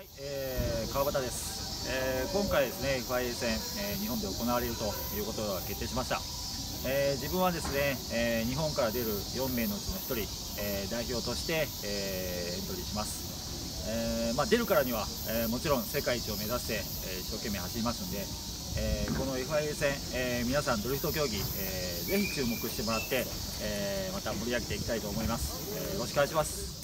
はい、川端です。今回ですね FIA 戦、日本で行われるということが決定しました。自分はですね、日本から出る4名のうちの1人、代表として、エントリーします。出るからには、もちろん世界一を目指して、一生懸命走りますんで、この FIA 戦、皆さんドリフト競技、ぜひ注目してもらって、また盛り上げていきたいと思います。よろしくお願いします。